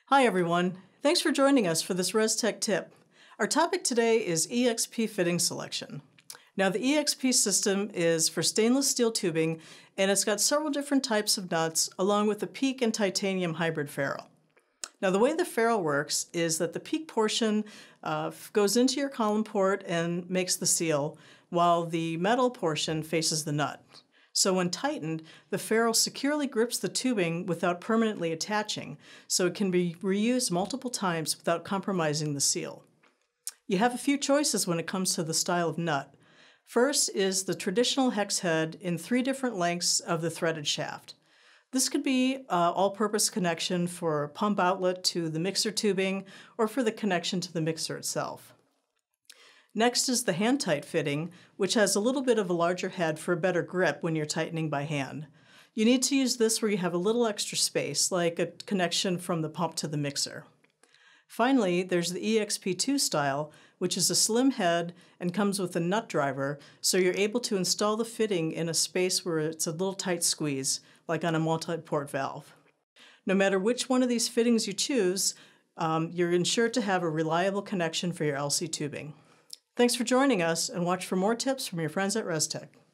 Hi everyone, thanks for joining us for this Restek tip. Our topic today is EXP fitting selection. Now the EXP system is for stainless steel tubing and it's got several different types of nuts along with a PEEK and titanium hybrid ferrule. Now the way the ferrule works is that the PEEK portion goes into your column port and makes the seal while the metal portion faces the nut. So when tightened, the ferrule securely grips the tubing without permanently attaching, so it can be reused multiple times without compromising the seal. You have a few choices when it comes to the style of nut. First is the traditional hex head in 3 different lengths of the threaded shaft. This could be all-purpose connection for a pump outlet to the mixer tubing or for the connection to the mixer itself. Next is the hand-tight fitting, which has a little bit of a larger head for a better grip when you're tightening by hand. You need to use this where you have a little extra space, like a connection from the pump to the mixer. Finally, there's the EXP2 style, which is a slim head and comes with a nut driver, so you're able to install the fitting in a space where it's a little tight squeeze, like on a multi-port valve. No matter which one of these fittings you choose, you're ensured to have a reliable connection for your LC tubing. Thanks for joining us, and watch for more tips from your friends at Restek.